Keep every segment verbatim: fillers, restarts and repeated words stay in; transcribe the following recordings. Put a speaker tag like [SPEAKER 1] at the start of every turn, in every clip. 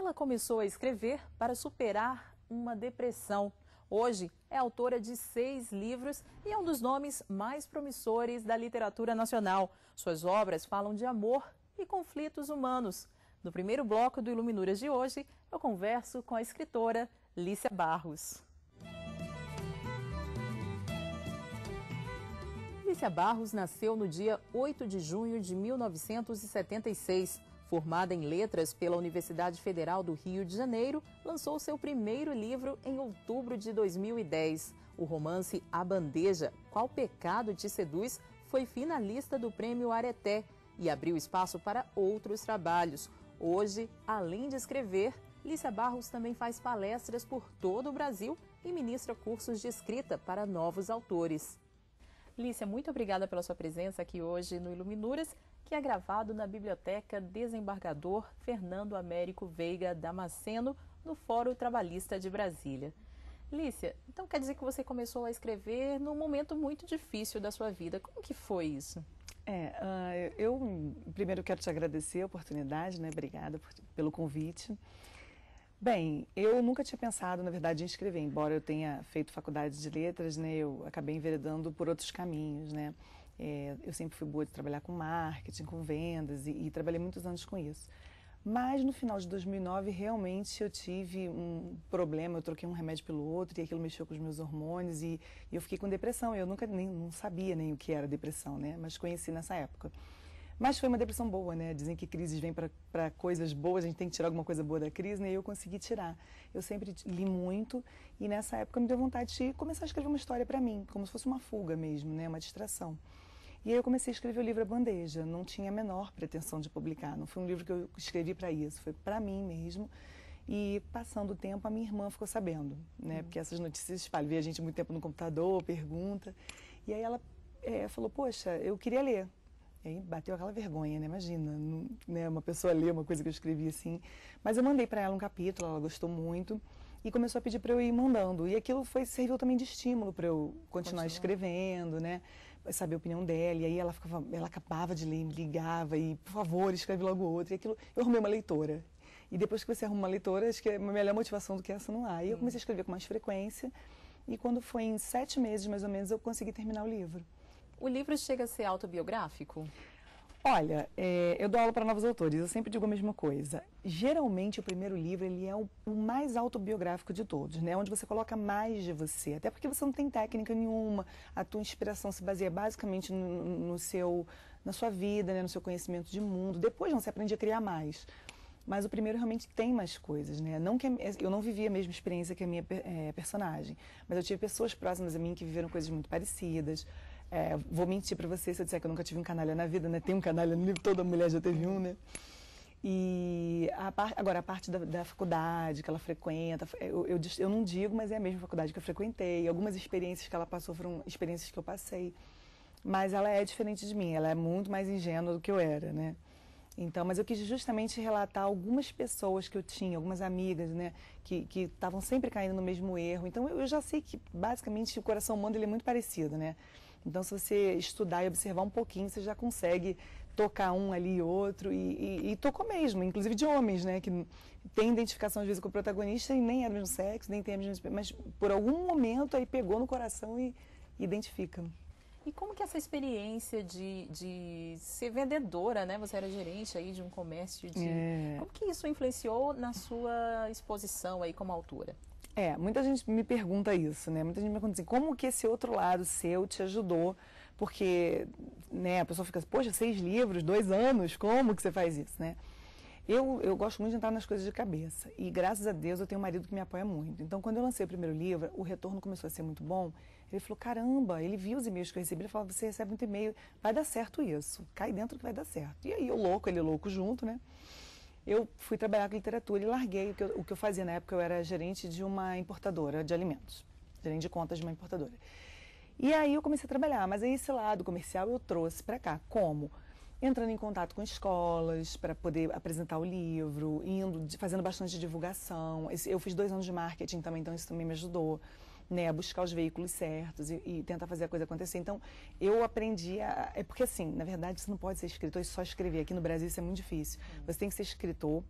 [SPEAKER 1] Ela começou a escrever para superar uma depressão. Hoje é autora de seis livros e é um dos nomes mais promissores da literatura nacional. Suas obras falam de amor e conflitos humanos. No primeiro bloco do Iluminuras de hoje, eu converso com a escritora Lícia Barros. Lícia Barros nasceu no dia oito de junho de mil novecentos e setenta e seis. Formada em letras pela Universidade Federal do Rio de Janeiro, lançou seu primeiro livro em outubro de dois mil e dez. O romance A Bandeja, Qual Pecado Te Seduz, foi finalista do Prêmio Areté e abriu espaço para outros trabalhos. Hoje, além de escrever, Lícia Barros também faz palestras por todo o Brasil e ministra cursos de escrita para novos autores. Lícia, muito obrigada pela sua presença aqui hoje no Iluminuras, que é gravado na Biblioteca Desembargador Fernando Américo Veiga Damasceno, no Fórum Trabalhista de Brasília. Lícia, então quer dizer que você começou a escrever num momento muito difícil da sua vida. Como que foi isso?
[SPEAKER 2] É, uh, eu primeiro quero te agradecer a oportunidade, né? Obrigada por, pelo convite. Bem, eu nunca tinha pensado, na verdade, em escrever, embora eu tenha feito faculdade de letras, né? Eu acabei enveredando por outros caminhos, né? É, eu sempre fui boa de trabalhar com marketing, com vendas e, e trabalhei muitos anos com isso. Mas no final de dois mil e nove, realmente eu tive um problema, eu troquei um remédio pelo outro e aquilo mexeu com os meus hormônios e, e eu fiquei com depressão. Eu nunca nem não sabia nem o que era depressão, né? Mas conheci nessa época. Mas foi uma depressão boa, né? Dizem que crises vêm para coisas boas, a gente tem que tirar alguma coisa boa da crise, né? E eu consegui tirar. Eu sempre li muito e nessa época me deu vontade de começar a escrever uma história para mim, como se fosse uma fuga mesmo, né? Uma distração. E aí eu comecei a escrever o livro A Bandeja, não tinha a menor pretensão de publicar, não foi um livro que eu escrevi para isso, foi para mim mesmo. E passando o tempo, a minha irmã ficou sabendo, né? Hum. Porque essas notícias espalham, vê a gente muito tempo no computador, pergunta. E aí ela é, falou, poxa, eu queria ler. E aí bateu aquela vergonha, né? Imagina, não, né? Uma pessoa ler uma coisa que eu escrevi assim. Mas eu mandei para ela um capítulo, ela gostou muito e começou a pedir para eu ir mandando. E aquilo foi, serviu também de estímulo para eu continuar Continua. escrevendo, né? Saber a opinião dela. E aí ela, ficava, ela acabava de ler, me ligava e, por favor, escreve logo outra. E aquilo, eu arrumei uma leitora. E depois que você arruma uma leitora, acho que é uma melhor motivação do que essa não há. E eu comecei a escrever com mais frequência. E quando foi em sete meses, mais ou menos, eu consegui terminar o livro.
[SPEAKER 1] O livro chega a ser autobiográfico?
[SPEAKER 2] Olha, é, eu dou aula para novos autores, eu sempre digo a mesma coisa. Geralmente o primeiro livro ele é o, o mais autobiográfico de todos, né? Onde você coloca mais de você, até porque você não tem técnica nenhuma, a tua inspiração se baseia basicamente no, no seu, na sua vida, né? No seu conhecimento de mundo. Depois você aprende a criar mais. Mas o primeiro realmente tem mais coisas, né? Não que eu não vivi a mesma experiência que a minha é, personagem, mas eu tive pessoas próximas a mim que viveram coisas muito parecidas. É, vou mentir pra você se eu disser que eu nunca tive um canalha na vida, né? Tem um canalha no livro, toda mulher já teve um, né? E a par, agora a parte da, da faculdade que ela frequenta, eu, eu, eu não digo, mas é a mesma faculdade que eu frequentei. Algumas experiências que ela passou foram experiências que eu passei. Mas ela é diferente de mim, ela é muito mais ingênua do que eu era, né? Então, mas eu quis justamente relatar algumas pessoas que eu tinha, algumas amigas, né, que que estavam sempre caindo no mesmo erro. Então, eu, eu já sei que, basicamente, o coração humano ele é muito parecido, né? Então, se você estudar e observar um pouquinho, você já consegue tocar um ali e outro, e, e, e tocou mesmo, inclusive de homens, né, que tem identificação às vezes com o protagonista e nem é do mesmo sexo, nem tem a mesma, mas por algum momento aí pegou no coração e identifica.
[SPEAKER 1] E como que essa experiência de, de ser vendedora, né? Você era gerente aí de um comércio de... É. Como que isso influenciou na sua exposição aí como autora?
[SPEAKER 2] É, muita gente me pergunta isso, né? Muita gente me pergunta assim, como que esse outro lado seu te ajudou? Porque, né, a pessoa fica assim, poxa, seis livros, dois anos, como que você faz isso, né? Eu, eu gosto muito de entrar nas coisas de cabeça e graças a Deus eu tenho um marido que me apoia muito. Então quando eu lancei o primeiro livro, o retorno começou a ser muito bom. Ele falou, caramba, ele viu os e-mails que eu recebi, ele falou, você recebe muito e-mail, vai dar certo isso, cai dentro que vai dar certo. E aí eu louco, ele louco junto, né? Eu fui trabalhar com literatura e larguei o que, eu, o que eu fazia na época, eu era gerente de uma importadora de alimentos, gerente de contas de uma importadora. E aí eu comecei a trabalhar, mas aí esse lado comercial eu trouxe para cá, como? Entrando em contato com escolas para poder apresentar o livro, indo, fazendo bastante divulgação. Eu fiz dois anos de marketing também, então isso também me ajudou, né, a buscar os veículos certos e, e tentar fazer a coisa acontecer. Então, eu aprendi a... É porque, assim, na verdade, você não pode ser escritor e só escrever. Aqui no Brasil isso é muito difícil. Você tem que ser escritor,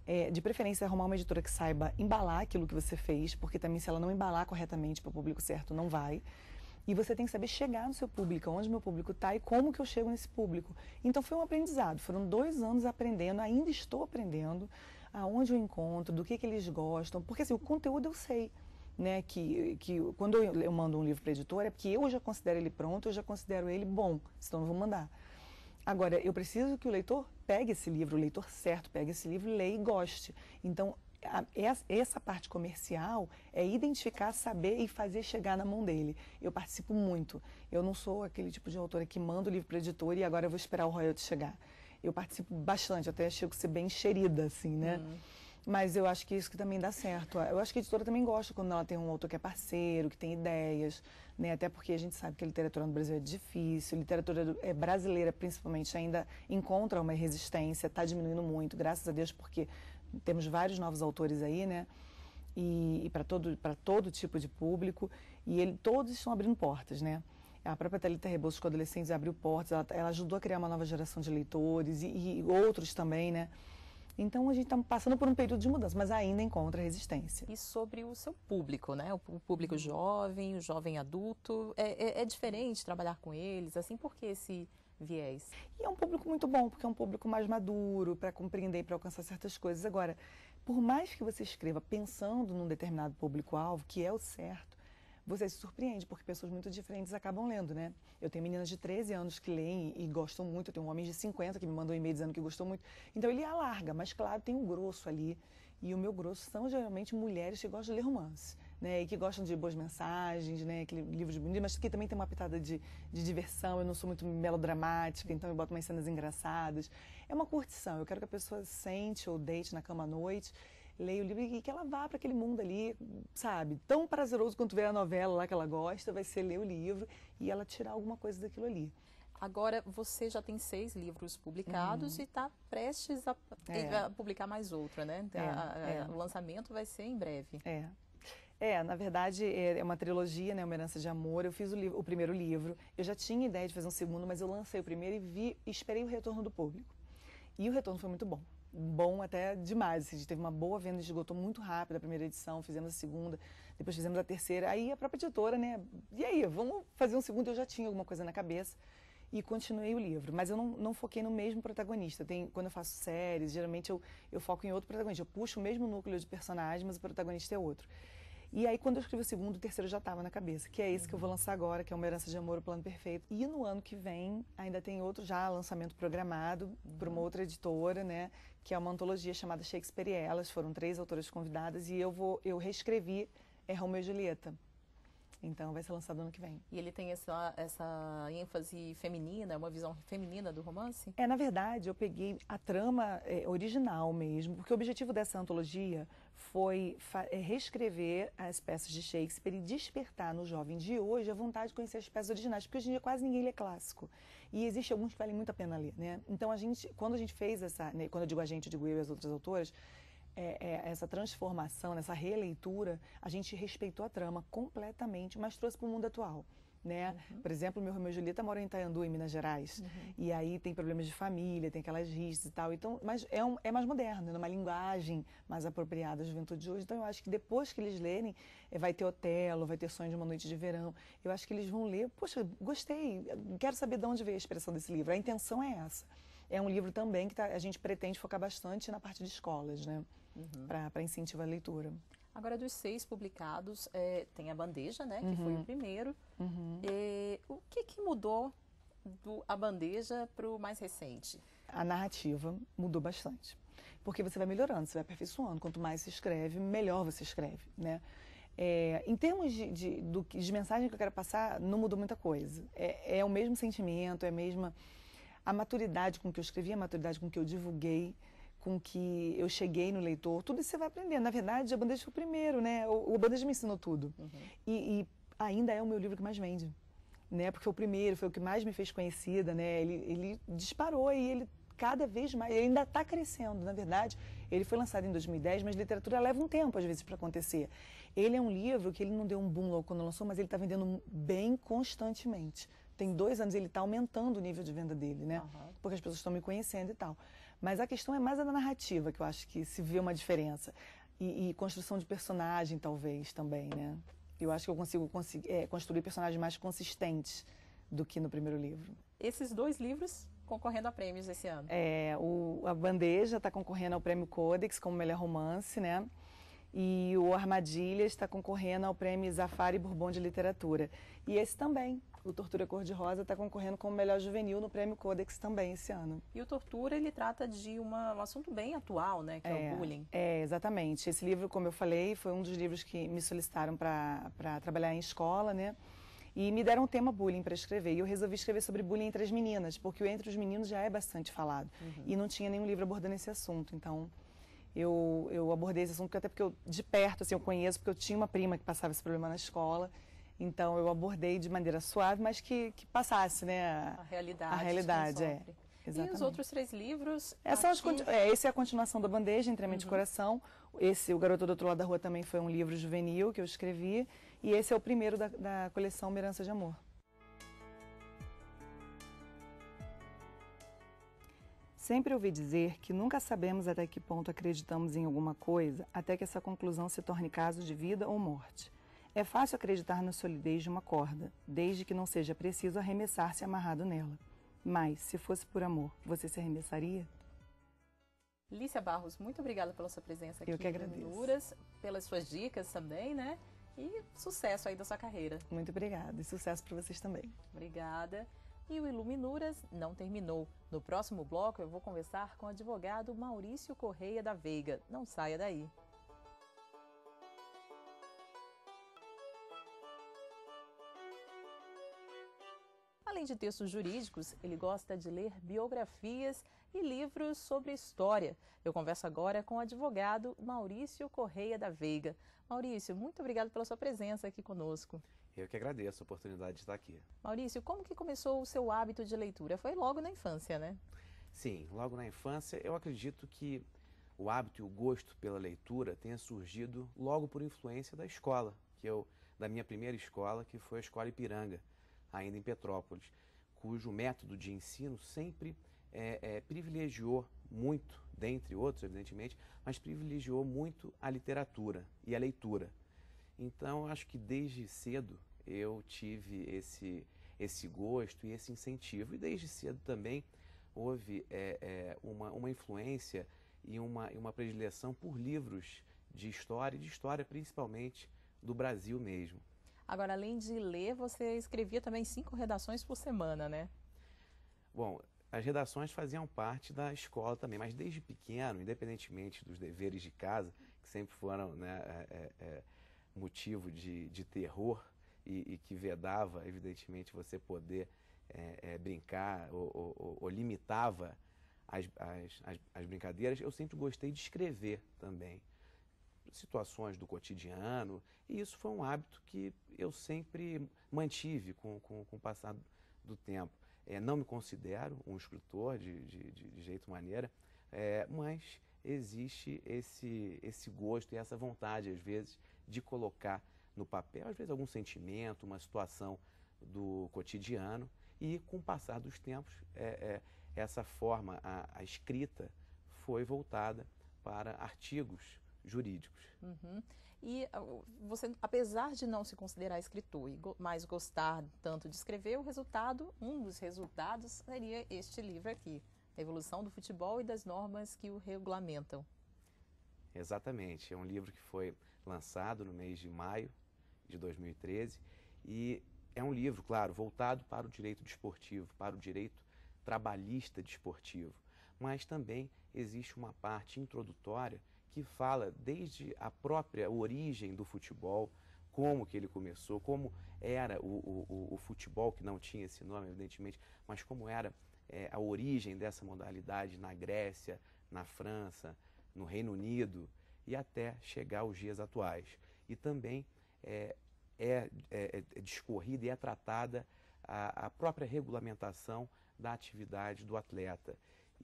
[SPEAKER 2] É, de preferência, arrumar uma editora que saiba embalar aquilo que você fez, porque também se ela não embalar corretamente para o público certo, não vai. E você tem que saber chegar no seu público, onde meu público está e como que eu chego nesse público. Então foi um aprendizado, foram dois anos aprendendo, ainda estou aprendendo, aonde eu encontro, do que, que eles gostam, porque assim, o conteúdo eu sei. Né, que, que quando eu, eu mando um livro para a editora, é porque eu já considero ele pronto, eu já considero ele bom, senão não vou mandar. Agora, eu preciso que o leitor pegue esse livro, o leitor certo, pegue esse livro, leia e goste. Então, a, essa parte comercial é identificar, saber e fazer chegar na mão dele. Eu participo muito. Eu não sou aquele tipo de autora que manda o livro para a editora e agora eu vou esperar o royalty chegar. Eu participo bastante, até chego a ser bem enxerida, assim, né? Hum. Mas eu acho que isso que também dá certo. Eu acho que a editora também gosta quando ela tem um autor que é parceiro, que tem ideias, né? Até porque a gente sabe que a literatura no Brasil é difícil, a literatura brasileira, principalmente, ainda encontra uma resistência, está diminuindo muito, graças a Deus, porque temos vários novos autores aí, né? E, e para todo, para todo tipo de público, e ele, todos estão abrindo portas, né? A própria Thalita Rebouças com adolescentes abriu portas, ela, ela ajudou a criar uma nova geração de leitores, e, e outros também, né? Então, a gente está passando por um período de mudança, mas ainda encontra resistência.
[SPEAKER 1] E sobre o seu público, né? O público jovem, o jovem adulto, é, é, é diferente trabalhar com eles, assim, por que esse viés?
[SPEAKER 2] E é um público muito bom, porque é um público mais maduro, para compreender e para alcançar certas coisas. Agora, por mais que você escreva pensando num determinado público-alvo, que é o certo, você se surpreende, porque pessoas muito diferentes acabam lendo, né? Eu tenho meninas de treze anos que leem e gostam muito, eu tenho um homem de cinquenta que me mandou um e-mail dizendo que gostou muito. Então ele alarga, mas claro, tem um grosso ali. E o meu grosso são geralmente mulheres que gostam de ler romance, né? E que gostam de boas mensagens, né? Aquele livro de bonito, mas que também tem uma pitada de, de diversão. Eu não sou muito melodramática, então eu boto umas cenas engraçadas. É uma curtição, eu quero que a pessoa sente ou deite na cama à noite, leia o livro e que ela vá para aquele mundo ali, sabe? Tão prazeroso quanto ver a novela lá que ela gosta, vai ser ler o livro e ela tirar alguma coisa daquilo ali.
[SPEAKER 1] Agora, você já tem seis livros publicados uhum. e está prestes a, é. a publicar mais outra, né?
[SPEAKER 2] É,
[SPEAKER 1] a, a,
[SPEAKER 2] é.
[SPEAKER 1] O lançamento vai ser em breve.
[SPEAKER 2] É. É, na verdade, é uma trilogia, né? Uma Herança de Amor. Eu fiz o, livro, o primeiro livro, eu já tinha ideia de fazer um segundo, mas eu lancei o primeiro e vi, esperei o retorno do público. E o retorno foi muito bom. Bom até demais, a gente teve uma boa venda, esgotou muito rápido a primeira edição, fizemos a segunda, depois fizemos a terceira, aí a própria editora, né, e aí, vamos fazer um segundo, eu já tinha alguma coisa na cabeça e continuei o livro, mas eu não, não foquei no mesmo protagonista. Tem, quando eu faço séries, geralmente eu, eu foco em outro protagonista, eu puxo o mesmo núcleo de personagem, mas o protagonista é outro. E aí, quando eu escrevi o segundo, o terceiro já estava na cabeça, que é esse que eu vou lançar agora, que é Uma Herança de Amor, o Plano Perfeito. E no ano que vem, ainda tem outro já lançamento programado uhum. por uma outra editora, né, que é uma antologia chamada Shakespeare e Elas. Foram três autoras convidadas e eu, vou, eu reescrevi é, Romeu e Julieta. Então, vai ser lançado ano que vem.
[SPEAKER 1] E ele tem essa, essa ênfase feminina, uma visão feminina do romance?
[SPEAKER 2] É, na verdade, eu peguei a trama é, original mesmo, porque o objetivo dessa antologia foi é, reescrever as peças de Shakespeare e despertar no jovem de hoje a vontade de conhecer as peças originais, porque hoje em dia quase ninguém lê clássico. E existe alguns que valem muito a pena ler, né? Então, a gente, quando a gente fez essa, né, quando eu digo a gente, eu digo eu e as outras autoras, É, é, essa transformação, essa releitura, a gente respeitou a trama completamente, mas trouxe para o mundo atual, né? Uhum. Por exemplo, meu Romeu e Julieta mora em Itaiandu, em Minas Gerais, uhum. e aí tem problemas de família, tem aquelas rixas e tal, então, mas é, um, é mais moderno, é uma linguagem mais apropriada à juventude de hoje, então eu acho que depois que eles lerem, é, vai ter Otelo, vai ter Sonho de uma Noite de Verão, eu acho que eles vão ler, poxa, gostei, quero saber de onde veio a expressão desse livro, a intenção é essa. É um livro também que tá, a gente pretende focar bastante na parte de escolas, né? Uhum. para incentivar a leitura.
[SPEAKER 1] Agora, dos seis publicados, é, tem a Bandeja, né, que uhum. foi o primeiro. Uhum. E, o que, que mudou do A Bandeja para o mais recente?
[SPEAKER 2] A narrativa mudou bastante, porque você vai melhorando, você vai aperfeiçoando. Quanto mais se escreve, melhor você escreve, né? É, em termos de, de, do, de mensagem que eu quero passar, não mudou muita coisa. É, é o mesmo sentimento, é a mesma... A maturidade com que eu escrevi, a maturidade com que eu divulguei, com que eu cheguei no leitor, tudo isso você vai aprendendo. Na verdade, a Bandeja foi o primeiro, né? O, o Bandeja me ensinou tudo. Uhum. E, e ainda é o meu livro que mais vende, né? Porque foi o primeiro, foi o que mais me fez conhecida, né? Ele, ele disparou e ele cada vez mais, ele ainda está crescendo, na verdade. Ele foi lançado em dois mil e dez, mas literatura leva um tempo, às vezes, para acontecer. Ele é um livro que ele não deu um boom logo quando lançou, mas ele está vendendo bem constantemente. Tem dois anos ele está aumentando o nível de venda dele, né? Uhum. Porque as pessoas estão me conhecendo e tal. Mas a questão é mais a da narrativa, que eu acho que se vê uma diferença. E, e construção de personagem, talvez, também, né? Eu acho que eu consigo, consigo é, construir personagens mais consistentes do que no primeiro livro.
[SPEAKER 1] Esses dois livros concorrendo a prêmios esse ano.
[SPEAKER 2] É, o, a Bandeja está concorrendo ao Prêmio Codex como melhor romance, né? E o Armadilhas está concorrendo ao Prêmio Zafari Bourbon de Literatura. E esse também, o Tortura Cor-de-Rosa, está concorrendo como melhor juvenil no Prêmio Codex também esse ano.
[SPEAKER 1] E o Tortura, ele trata de uma, um assunto bem atual, né, que é, é o bullying.
[SPEAKER 2] É, exatamente. Esse livro, como eu falei, foi um dos livros que me solicitaram para trabalhar em escola, né? E me deram um tema bullying para escrever. E eu resolvi escrever sobre bullying entre as meninas, porque o entre os meninos já é bastante falado. Uhum. E não tinha nenhum livro abordando esse assunto. Então, eu, eu abordei esse assunto, até porque eu, de perto, assim, eu conheço, porque eu tinha uma prima que passava esse problema na escola. Então, eu abordei de maneira suave, mas que, que passasse, né? A,
[SPEAKER 1] a realidade.
[SPEAKER 2] A realidade, é.
[SPEAKER 1] Exatamente. E os outros três livros?
[SPEAKER 2] Essa aqui... é, esse é a continuação da Bandeja, Entre a Mente e Coração. Esse, O Garoto do Outro Lado da Rua, também foi um livro juvenil que eu escrevi. E esse é o primeiro da, da coleção Uma Herança de Amor. Sempre ouvi dizer que nunca sabemos até que ponto acreditamos em alguma coisa até que essa conclusão se torne caso de vida ou morte. É fácil acreditar na solidez de uma corda, desde que não seja preciso arremessar-se amarrado nela. Mas, se fosse por amor, você se arremessaria?
[SPEAKER 1] Lícia Barros, muito obrigada pela sua presença aqui.
[SPEAKER 2] Eu que agradeço.
[SPEAKER 1] No Iluminuras, pelas suas dicas também, né? E sucesso aí da sua carreira.
[SPEAKER 2] Muito obrigada e sucesso para vocês também.
[SPEAKER 1] Obrigada. E o Iluminuras não terminou. No próximo bloco eu vou conversar com o advogado Maurício Correia da Veiga. Não saia daí. Além de textos jurídicos, ele gosta de ler biografias e livros sobre história. Eu converso agora com o advogado Maurício Correia da Veiga. Maurício, muito obrigado pela sua presença aqui conosco.
[SPEAKER 3] Eu que agradeço a oportunidade de estar aqui.
[SPEAKER 1] Maurício, como que começou o seu hábito de leitura? Foi logo na infância, né?
[SPEAKER 3] Sim, logo na infância. Eu acredito que o hábito e o gosto pela leitura tenha surgido logo por influência da escola, que eu, da minha primeira escola, que foi a Escola Ipiranga, ainda em Petrópolis, cujo método de ensino sempre é, é, privilegiou muito, dentre outros, evidentemente, mas privilegiou muito a literatura e a leitura. Então, acho que desde cedo eu tive esse, esse gosto e esse incentivo. E desde cedo também houve é, é, uma, uma influência e uma, uma predileção por livros de história, e de história principalmente do Brasil mesmo.
[SPEAKER 1] Agora, além de ler, você escrevia também cinco redações por semana, né?
[SPEAKER 3] Bom, as redações faziam parte da escola também, mas desde pequeno, independentemente dos deveres de casa, que sempre foram, né, é, é, motivo de, de terror e, e que vedava, evidentemente, você poder é, é, brincar ou, ou, ou limitava as, as, as, as brincadeiras, eu sempre gostei de escrever também situações do cotidiano, e isso foi um hábito que eu sempre mantive com, com, com o passar do tempo. É, não me considero um escritor de, de, de jeito maneira, é, mas existe esse, esse gosto e essa vontade, às vezes, de colocar no papel, às vezes, algum sentimento, uma situação do cotidiano, e com o passar dos tempos, é, é, essa forma, a, a escrita, foi voltada para artigos jurídicos.
[SPEAKER 1] Uhum. E você, apesar de não se considerar escritor e go mais gostar tanto de escrever, o resultado, um dos resultados seria este livro aqui, A Evolução do Futebol e das Normas que o Regulamentam.
[SPEAKER 3] Exatamente, é um livro que foi lançado no mês de maio de dois mil e treze e é um livro, claro, voltado para o direito desportivo, para o direito trabalhista desportivo, mas também existe uma parte introdutória que fala desde a própria origem do futebol, como que ele começou, como era o, o, o futebol, que não tinha esse nome, evidentemente, mas como era é, a origem dessa modalidade na Grécia, na França, no Reino Unido e até chegar aos dias atuais. E também é, é, é, é discorrida e é tratada a, a própria regulamentação da atividade do atleta.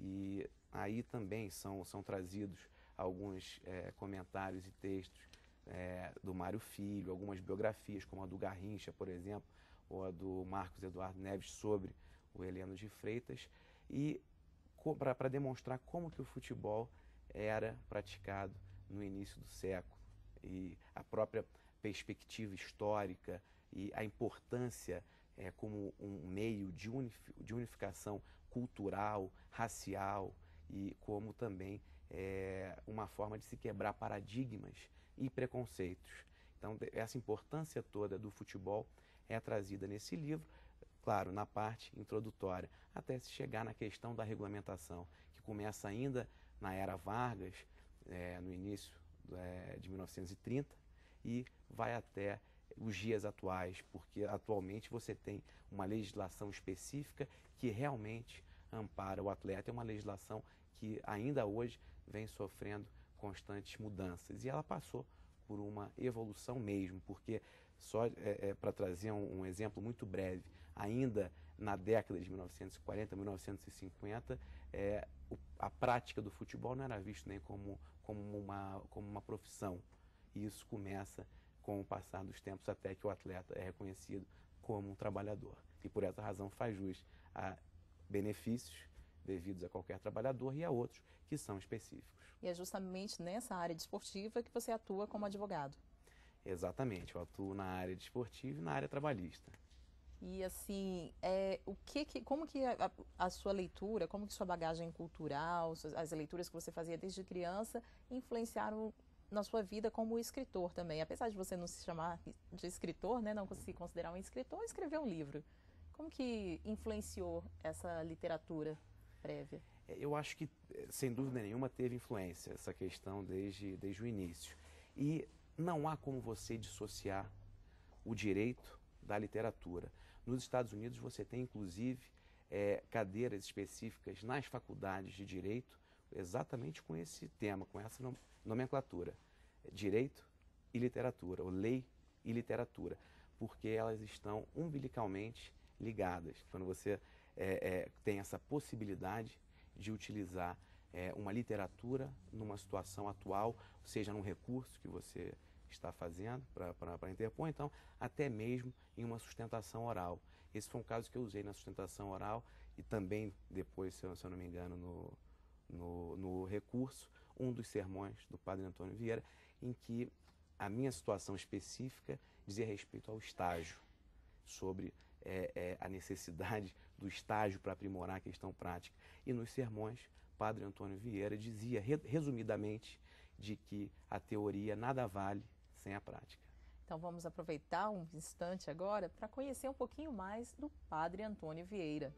[SPEAKER 3] E aí também são, são trazidos alguns é, comentários e textos é, do Mário Filho, algumas biografias, como a do Garrincha, por exemplo, ou a do Marcos Eduardo Neves sobre o Heleno de Freitas, e para demonstrar como que o futebol era praticado no início do século e a própria perspectiva histórica e a importância é, como um meio de, unif de unificação cultural, racial e como também é, uma forma de se quebrar paradigmas e preconceitos. Então, essa importância toda do futebol é trazida nesse livro, claro, na parte introdutória, até se chegar na questão da regulamentação, que começa ainda na era Vargas, é, no início é, de mil novecentos e trinta, e vai até os dias atuais, porque atualmente você tem uma legislação específica que realmente ampara o atleta, é uma legislação que ainda hoje vem sofrendo constantes mudanças, e ela passou por uma evolução mesmo, porque só é, é, para trazer um, um exemplo muito breve, ainda na década de mil novecentos e quarenta, mil novecentos e cinquenta, é, o, a prática do futebol não era vista nem como, como, uma, como uma profissão. E isso começa com o passar dos tempos até que o atleta é reconhecido como um trabalhador. E por essa razão faz jus a benefícios devidos a qualquer trabalhador e a outros que são específicos.
[SPEAKER 1] E é justamente nessa área desportiva que você atua como advogado.
[SPEAKER 3] Exatamente, eu atuo na área desportiva e na área trabalhista.
[SPEAKER 1] E assim, é, o que, que, como que a, a sua leitura, como que sua bagagem cultural, as leituras que você fazia desde criança, influenciaram na sua vida como escritor também? Apesar de você não se chamar de escritor, né, não se considerar um escritor, escrever um livro. Como que influenciou essa literatura prévia?
[SPEAKER 3] Eu acho que, sem dúvida nenhuma, teve influência essa questão desde, desde o início. E não há como você dissociar o direito da literatura. Nos Estados Unidos você tem, inclusive, é, cadeiras específicas nas faculdades de direito, exatamente com esse tema, com essa nomenclatura. Direito e literatura, ou lei e literatura, porque elas estão umbilicalmente ligadas. Quando você é, é, tem essa possibilidade de utilizar é, uma literatura numa situação atual, seja num recurso que você está fazendo para interpor, então até mesmo em uma sustentação oral. Esse foi um caso que eu usei na sustentação oral e também depois, se eu, se eu não me engano, no, no, no recurso, um dos sermões do padre Antônio Vieira, em que a minha situação específica dizia respeito ao estágio, sobre é, é, a necessidade do estágio para aprimorar a questão prática. E nos sermões, padre Antônio Vieira dizia, re, resumidamente, de que a teoria nada vale sem a prática.
[SPEAKER 1] Então vamos aproveitar um instante agora para conhecer um pouquinho mais do padre Antônio Vieira.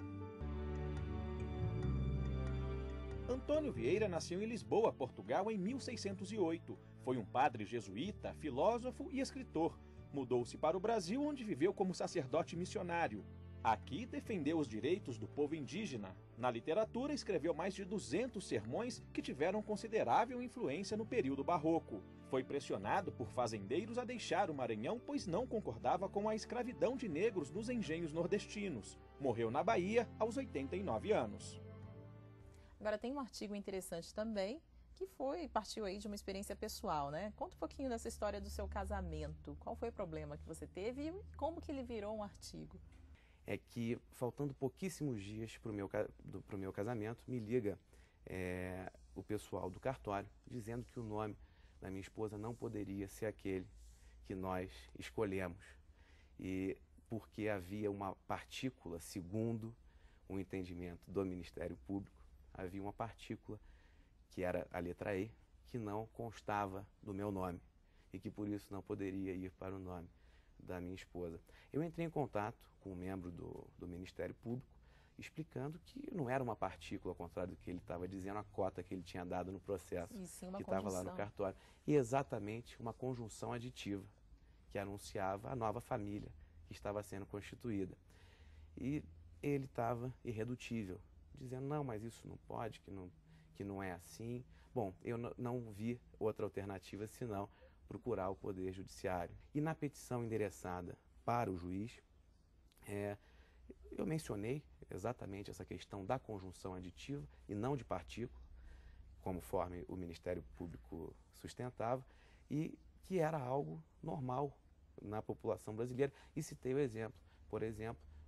[SPEAKER 4] Antônio Vieira nasceu em Lisboa, Portugal, em mil seiscentos e oito. Foi um padre jesuíta, filósofo e escritor. Mudou-se para o Brasil, onde viveu como sacerdote missionário. Aqui defendeu os direitos do povo indígena. Na literatura, escreveu mais de duzentos sermões que tiveram considerável influência no período barroco. Foi pressionado por fazendeiros a deixar o Maranhão, pois não concordava com a escravidão de negros nos engenhos nordestinos. Morreu na Bahia aos oitenta e nove anos.
[SPEAKER 1] Agora tem um artigo interessante também, que foi, partiu aí de uma experiência pessoal, né? Conta um pouquinho dessa história do seu casamento. Qual foi o problema que você teve e como que ele virou um artigo?
[SPEAKER 3] É que, faltando pouquíssimos dias para o meu, pro meu casamento, me liga é, o pessoal do cartório, dizendo que o nome da minha esposa não poderia ser aquele que nós escolhemos. E porque havia uma partícula, segundo o entendimento do Ministério Público, havia uma partícula, que era a letra E, que não constava do meu nome e que por isso não poderia ir para o nome da minha esposa. Eu entrei em contato com um membro do, do Ministério Público, explicando que não era uma partícula, ao contrário do que ele estava dizendo, a cota que ele tinha dado no processo,
[SPEAKER 1] e sim uma
[SPEAKER 3] que estava lá no cartório. E exatamente uma conjunção aditiva, que anunciava a nova família que estava sendo constituída. E ele estava irredutível, dizendo, não, mas isso não pode, que não, que não é assim. Bom, eu não vi outra alternativa senão procurar o Poder Judiciário. E na petição endereçada para o juiz, é, eu mencionei exatamente essa questão da conjunção aditiva e não de partícula, conforme o Ministério Público sustentava, e que era algo normal na população brasileira. E citei o exemplo, por exemplo,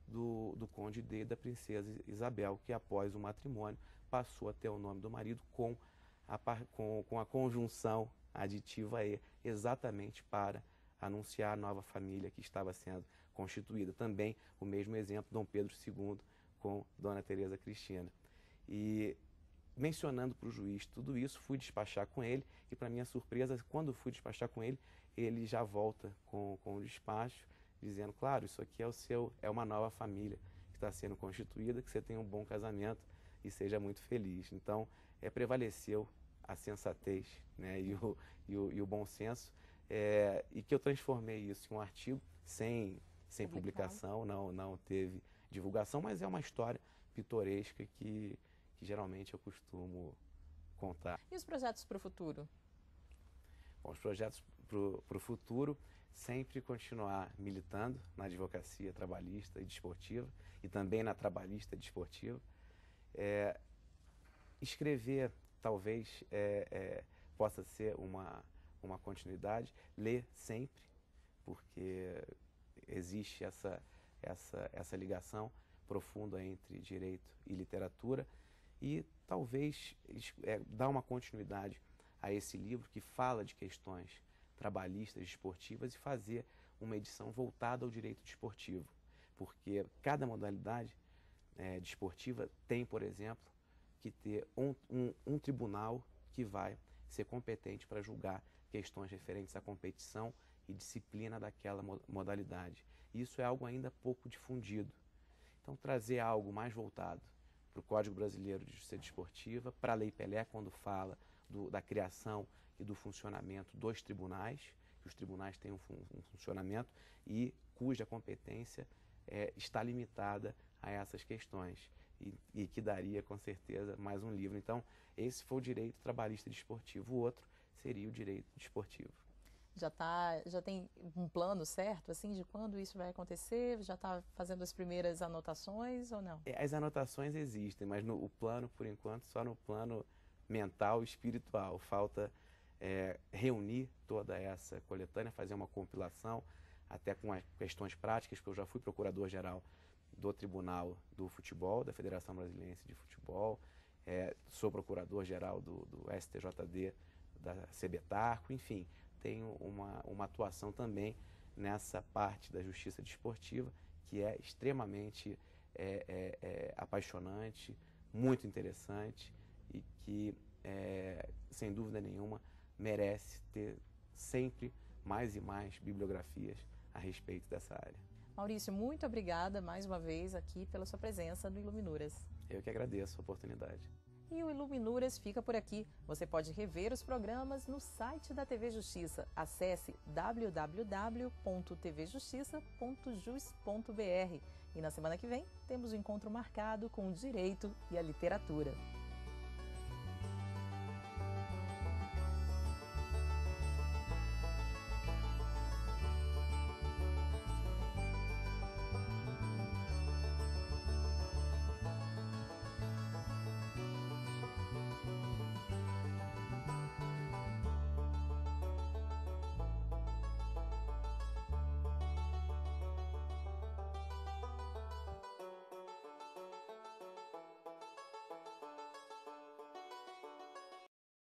[SPEAKER 3] do, do Conde D e da Princesa Isabel, que após o matrimônio passou a ter o nome do marido com a, com, com a conjunção aditiva E, exatamente para anunciar a nova família que estava sendo constituída. Também o mesmo exemplo, Dom Pedro segundo com Dona Teresa Cristina. E mencionando para o juiz tudo isso, fui despachar com ele e, para minha surpresa, quando fui despachar com ele, ele já volta com, com o despacho, dizendo, claro, isso aqui é o seu, é uma nova família que está sendo constituída, que você tenha um bom casamento e seja muito feliz. Então, é, prevaleceu a sensatez, né, e, o, e, o, e o bom senso, é, e que eu transformei isso em um artigo sem, sem publicação, não, não teve divulgação, mas é uma história pitoresca que, que geralmente eu costumo contar.
[SPEAKER 1] E os projetos para o futuro?
[SPEAKER 3] Bom, os projetos para o futuro, sempre continuar militando na advocacia trabalhista e desportiva, e também na trabalhista e desportiva. É, escrever, talvez, é, é, possa ser uma, uma continuidade. Ler sempre, porque existe essa, essa, essa ligação profunda entre direito e literatura, e talvez é, dar uma continuidade a esse livro que fala de questões trabalhistas, desportivas, e fazer uma edição voltada ao direito desportivo, porque cada modalidade é, desportiva tem, por exemplo, que ter um, um, um tribunal que vai ser competente para julgar questões referentes à competição e disciplina daquela modalidade. Isso é algo ainda pouco difundido. Então, trazer algo mais voltado para o Código Brasileiro de Justiça Desportiva, para a Lei Pelé, quando fala do, da criação e do funcionamento dos tribunais, que os tribunais têm um, fun um funcionamento e cuja competência é, está limitada a essas questões, e, e que daria, com certeza, mais um livro. Então, esse foi o direito trabalhista desportivo, o outro seria o direito desportivo.
[SPEAKER 1] Já, tá, já tem um plano certo, assim, de quando isso vai acontecer? Já está fazendo as primeiras anotações ou não?
[SPEAKER 3] As anotações existem, mas no, o plano, por enquanto, só no plano mental e espiritual. Falta é, reunir toda essa coletânea, fazer uma compilação, até com as questões práticas, porque eu já fui procurador-geral do Tribunal do Futebol, da Federação Brasileira de Futebol, é, sou procurador-geral do, do S T J D, da Sebetarco, enfim, tenho uma, uma atuação também nessa parte da justiça desportiva, que é extremamente é, é, é, apaixonante, muito interessante e que, é, sem dúvida nenhuma, merece ter sempre mais e mais bibliografias a respeito dessa área.
[SPEAKER 1] Maurício, muito obrigada mais uma vez aqui pela sua presença no Iluminuras.
[SPEAKER 3] Eu que agradeço a oportunidade.
[SPEAKER 1] E o Iluminuras fica por aqui. Você pode rever os programas no site da T V Justiça. Acesse w w w ponto t v justiça ponto jus ponto b r. E na semana que vem temos um encontro marcado com o direito e a literatura.